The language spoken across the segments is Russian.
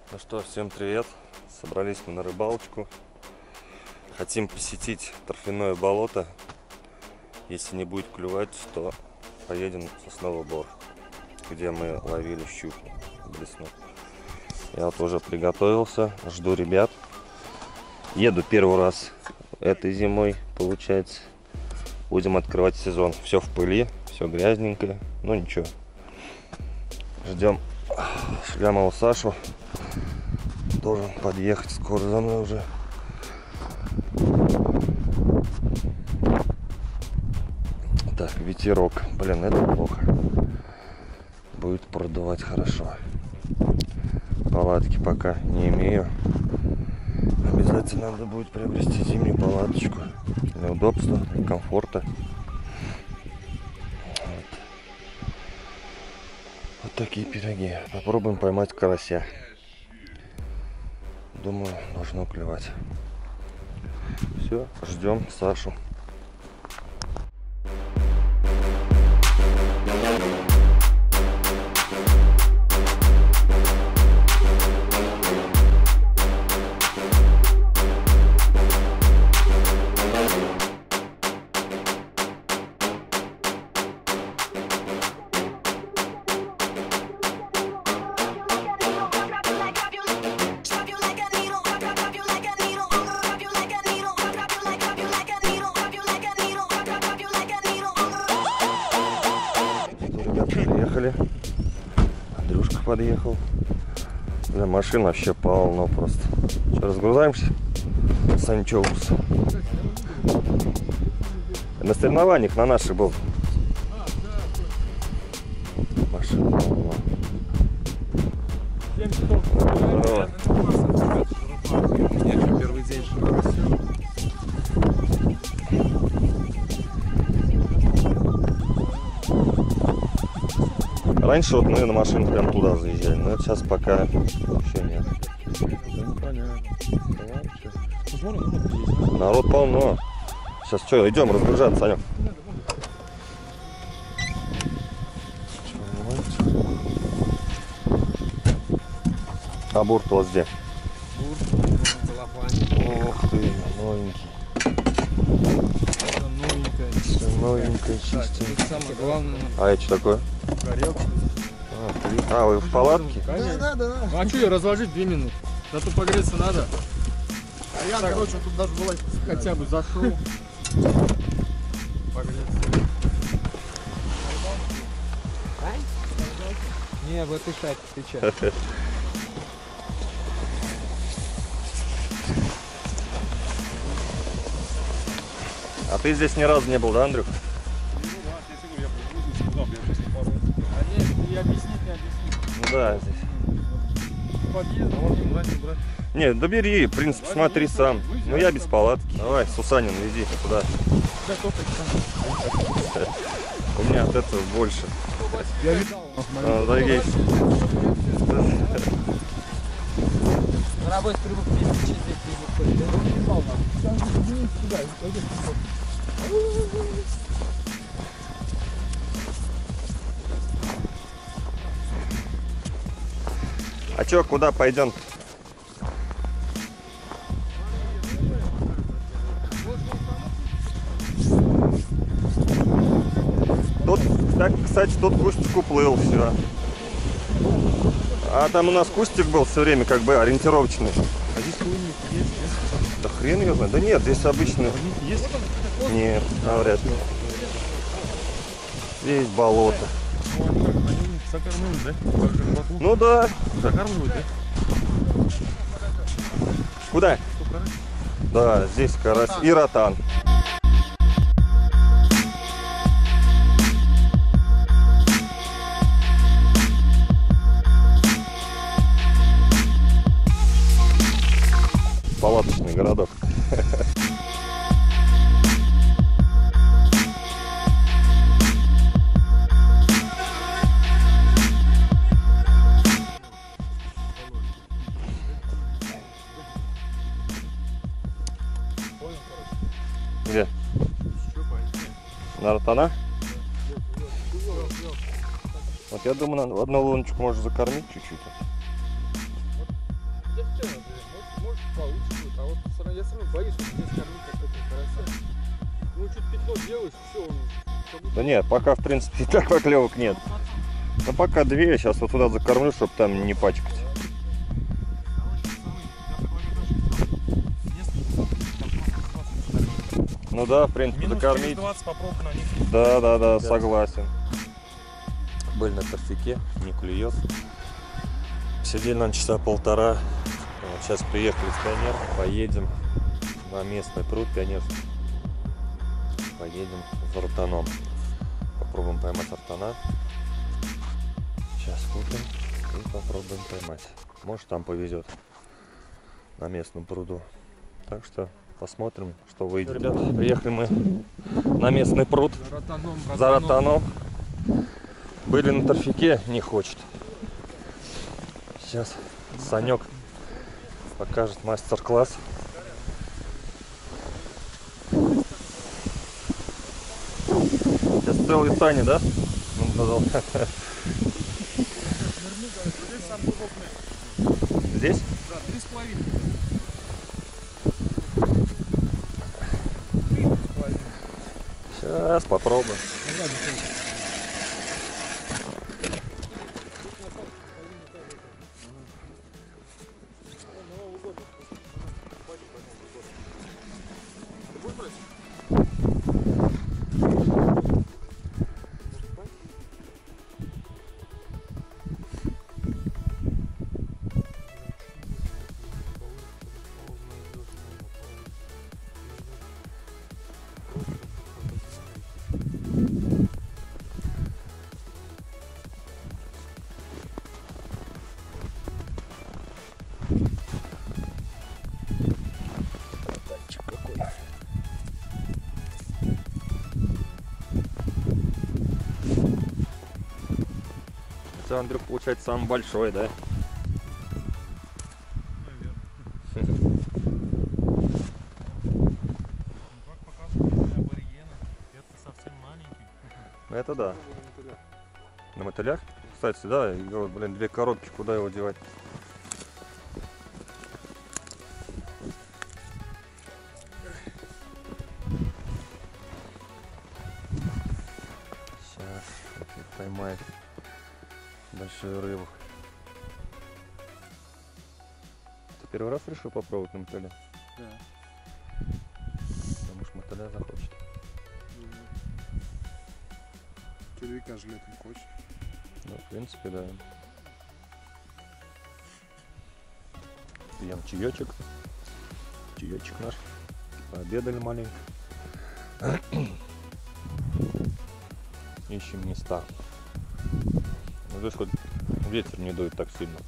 Ну что, всем привет! Собрались мы на рыбалочку. Хотим посетить торфяное болото. Если не будет клювать, то поедем в Сосновый Бор, где мы ловили щуку, блесну. Я вот уже приготовился, жду ребят. Еду первый раз этой зимой, получается. Будем открывать сезон. Все в пыли, все грязненькое, но ничего. Ждем Шлямова Сашу. Должен подъехать скоро за мной уже. Так, ветерок. Блин, это плохо. Будет продувать хорошо. Палатки пока не имею. Обязательно надо будет приобрести зимнюю палаточку. Для удобства, для комфорта. Вот такие пироги. Попробуем поймать карася. Думаю, должно клевать. Все, ждем Сашу. Приехали. Андрюшка подъехал. Бля, машина вообще полно просто. Что, разгружаемся? Санчоус. На соревнованиях на наших был. Машина полно. Здорово. Первый день. Раньше вот мы на машину прям туда заезжали, но сейчас пока вообще нет. Народ полно. Сейчас что, идем разгружаться, Санек. А бурт у вас где? Ох ты, новенький. Новенькая, чистенькая. Самое главное. А это что такое? А, вы в палатке? Да. Ну, а что ее разложить 2 минуты? Зато погреться надо. А я, короче, тут даже была Хотя бы зашел. Погреться. Не, в этой шапке сейчас. А ты здесь ни разу не был, да, Андрюх? Ну да, здесь. Не, да бери, в принципе, смотри сам. Ну я без палатки. Давай, Сусанин, вези туда. У меня от этого больше. Я видал. Да, есть. Работать привык пить, А чё, куда пойдем? Тут, так, кстати, тут кустик уплыл, все. А там у нас кустик был все время как бы ориентировочный. А здесь есть? Да хрен его знает. Да нет, здесь обычно... Есть? Нет, навряд ли. Здесь болото. Закармливают, да? Ну да. Закармливают, да? Куда? Да, здесь карась и ротан. Палаточный городок. Где? На ротана? Вот я думаю, одну луночку можно закормить чуть-чуть. все равно боюсь, что здесь кормить как такой карася. Ну, чуть петло делаешь, все, он... Да нет, пока в принципе и так поклевок нет. Но пока две, сейчас вот туда закормлю, чтобы там не пачкать. Ну да, в принципе, Минус закормить. 20 попробуй на них. Да, согласен. Были на торфяке, не клюет. Сидели на часа полтора. Вот, сейчас приехали в Пионер, поедем на местный пруд Пионерский. Поедем за ротаном. Попробуем поймать ротана. Сейчас купим и попробуем поймать. Может, там повезет на местном пруду. Так что посмотрим, что выйдет. Ребята, приехали мы на местный пруд за ротаном. Были на торфяке, не хочет. Сейчас Санек покажет мастер-класс. Сейчас целый Сани, да? Здесь? Да, 3,5. Сейчас попробуем. Это, Андрюх, получается самый большой, да? Это да. На мотылях? Кстати, да, его, блин, две коробки, куда его девать? Сейчас поймает большую рыбу. Ты первый раз решил попробовать на мотыля? Да. Потому что мотыля захочет. Червяка же летом хочешь. Ну, в принципе, да. Пьем чаечек. Чаечек наш. Пообедали маленько. Ищем места. Ну, здесь хоть ветер не дует так сильно.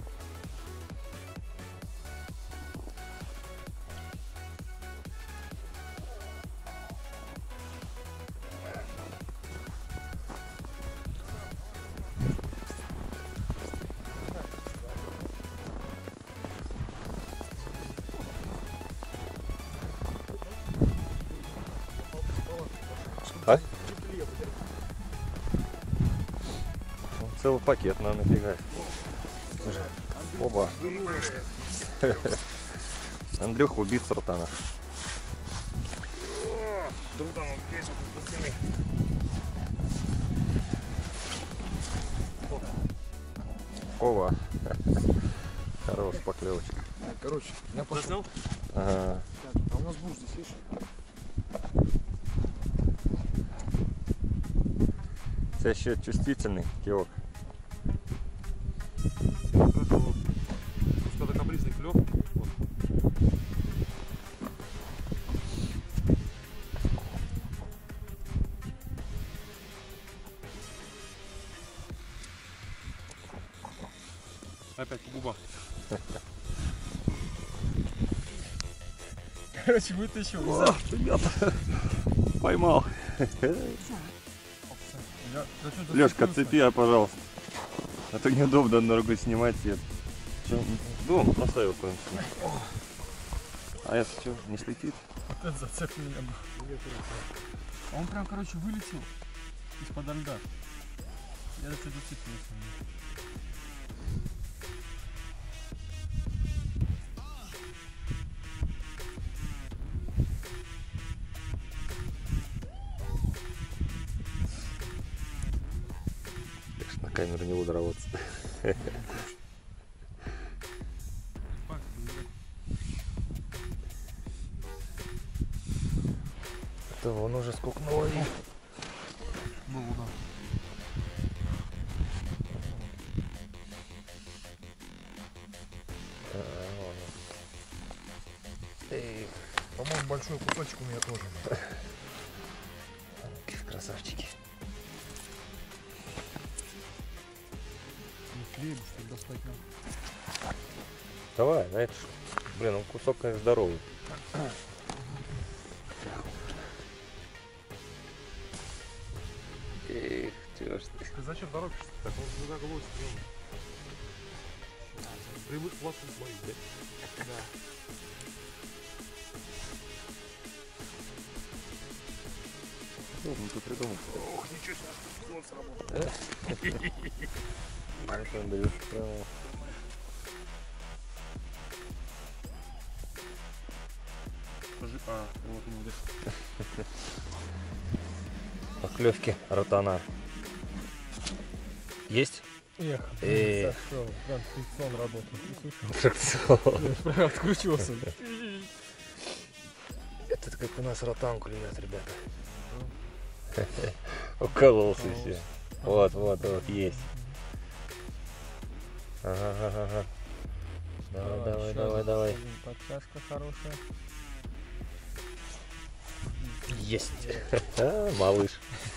А? Целый пакет надо нафигать. Оба. Андрюха убийца ротана. Ова. Хорош поклевочка. Короче, я пошел. Ага. А у нас буш здесь есть? Це ще чувствительный киок. Когда капризный клев. Опять по губам. Короче, вытащил. О, ребята, поймал. Лёшка, отцепи, пожалуйста. А то неудобно на руку снимать. Ну, поставил куда-нибудь. А это что, не слетит? Вот это зацеп меня был. А он прям, короче, вылетел из-под льда. Я что-то зацепился. камеру не буду работать. Это он уже сколько наловил. Был удар. По-моему, большой кусочек у меня тоже. Красавчики. Не хлеб, что ли, достать надо. Давай, знаешь, блин, он кусок, конечно, здоровый. Эх, чё ж ты. Ты зачем торопишься? Так он всегда глотит. Привык сладкий слои, да? Да. Ну, ты придумал. Ох, ничего себе, он сработал. Андрюш, прямо. Скажи, вот не будет. Поклевки ротана. Есть? Эх, Эх. сошел. Прям фрикцион работал. Ты слышал? Фрикцион. Я прям откручивался. Это как у нас ротан клюет, ребята. Укололся все. Вот, есть. Ага. Давай. Подтяжка хорошая. Есть. Малыш.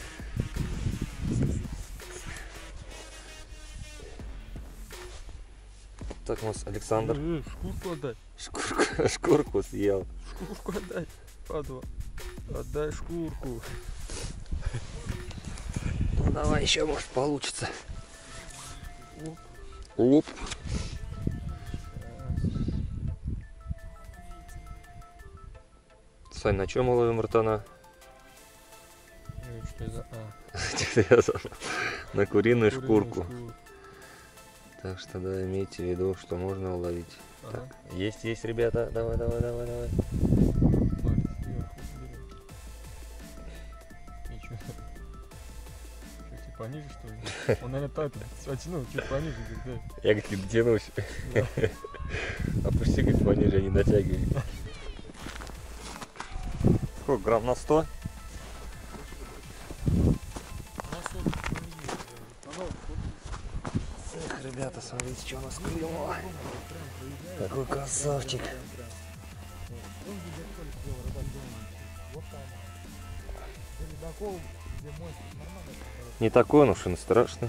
Так у нас Александр Шкурку отдай. шкурку съел. Шкурку отдай. Падла. Отдай шкурку. Ну давай еще, может, получится. Оп. Сань, на чем мы ловим ротана? Что это? На куриную шкурку. Так что да, имейте в виду, что можно уловить. Ага. Так, есть, ребята. Давай. Ничего. Чуть пониже, что ли? Он, наверное, так оттянул, чуть пониже. Говорит, Я, говорит, не дотянусь. да. Опусти, говорит, пониже, а не натягивай. Сколько, грамм на 100? Эх, ребята, смотрите, что у нас клюнуло. Какой красавчик. Не такой он уж и страшный.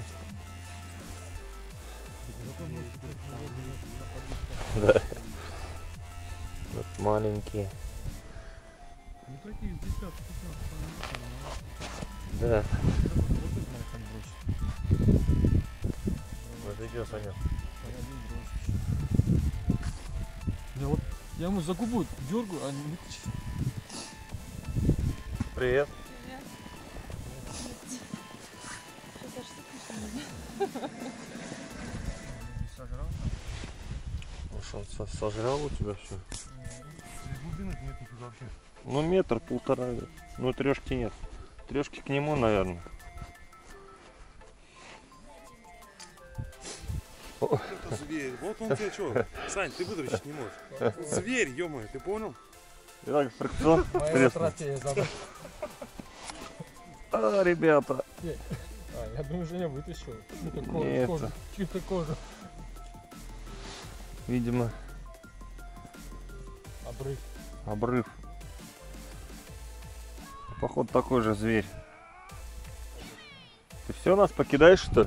Да. Вот маленькие. Ну такие 10-15. Да. Вот идет, Саня. Я ему за губу дергаю, а не вытащит. Привет. Уж он сожрал у тебя все. Глубины нет нифига вообще. Ну, метр-полтора. Ну, трешки нет. Трешки к нему, наверное. Это зверь. Вот он тебе что? Сань, ты вытащить не можешь. Зверь, ё-моё, ты понял? Итак, фрикцион. Моя трофея забыл. А, ребята. Я думаю, Женя вытащил. Нет. Чью-то кожу. Видимо, обрыв. Походу, такой же зверь. Ты все нас покидаешь, что ли?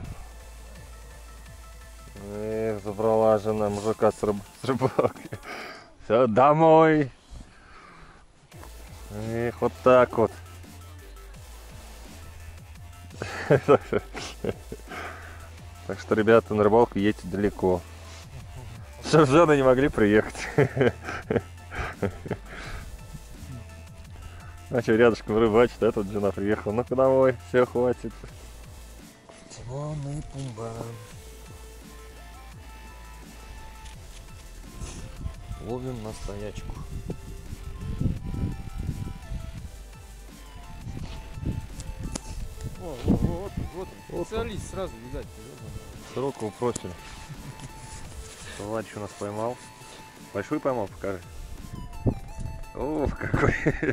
Эх, забрала жена мужика с рыбалки. Все, домой. Эх, вот так вот. Так что, ребята, на рыбалку едьте далеко. Чтобы жены не могли приехать. А что, рядышком рыбачит, а тут жена приехала. Ну-ка домой, все, хватит. Тимон и Пумба. Ловим на стоячку. О, Вот, вот. Специалист сразу, видать. Широкого профиля. Владич у нас поймал. Большой поймал, покажи. О, какой.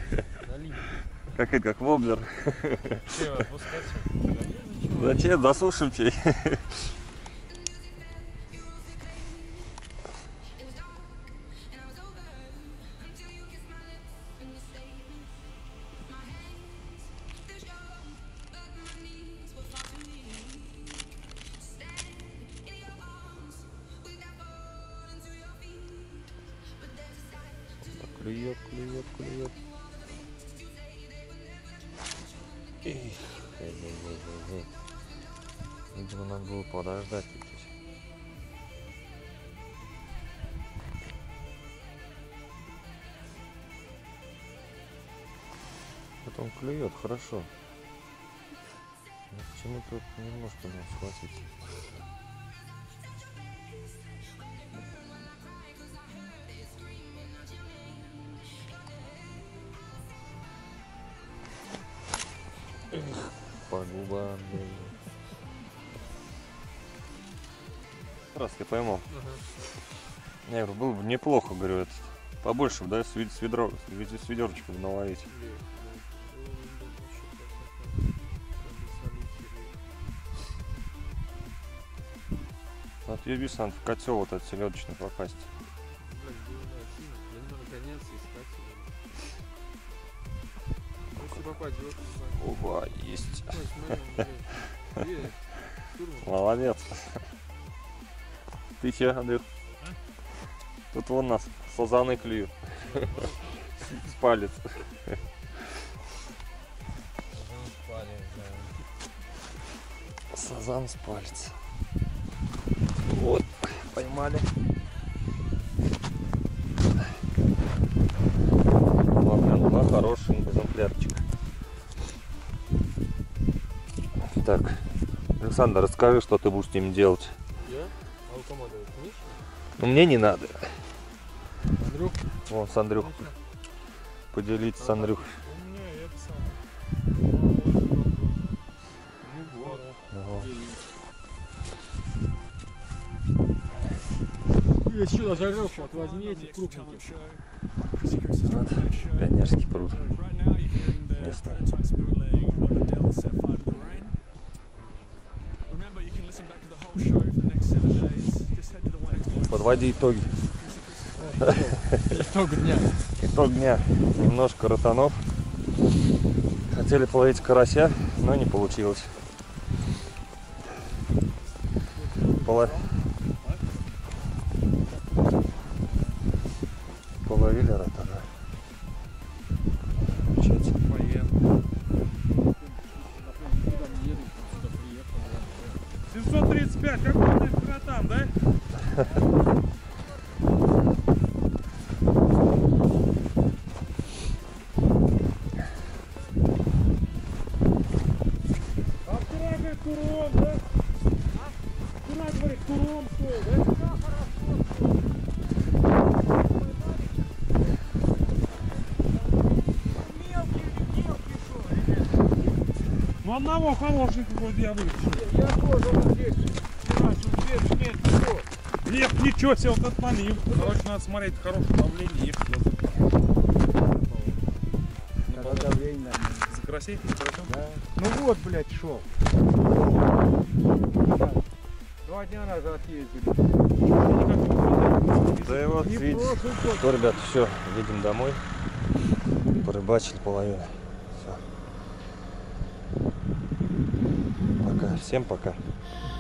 Как воблер. Че, отпускать? Зачем? Засушим чей. Клюет, клюет, клюет. Эх, видимо, надо было подождать чуть-чуть. Вот он клюет хорошо. Но почему-то не может у него схватить. По губам. Раз я поймал. Я говорю, было бы неплохо, говорю, это побольше, да, с ведерочком наловить. Отъебись, надо в котел вот этот селедочный попасть. Оба, есть. Молодец. Ты че, Андрюх? Тут вон нас сазаны клюют. С палец. Сазан с палец. Вот, поймали. Ладно, хороший экземплярчик. Так, Александр, расскажи, что ты будешь с ним делать. Я? А у команды видишь? Ну, мне не надо. Андрюх? Вон с Андрюхой. Поделиться с Андрюхой. У меня это самое. Ну вот. Я еще на жаровку, вот возьми эти крупненькие. Вот, пионерский пруд. Местный. Подводи итоги. Итог дня. Итог дня. Немножко ротанов. Хотели половить карася, но не получилось. Половили ротана. 735, какой ты там, да? А вчера, говорит, туром, да? Вчера, говорит, туром стоит, да? Ну одного хорошего вроде я вытащил. Я тоже вот здесь. Нет, ничего себе, вот отманил. Короче, надо смотреть хорошее давление, ехать Когда давление надо. за карасей. Да. Ну вот, блядь, шел. 2 дня назад ездили. Да и вот, видите. Что, ребят, все, едем домой. Порыбачили половину. Все. Пока. Всем пока.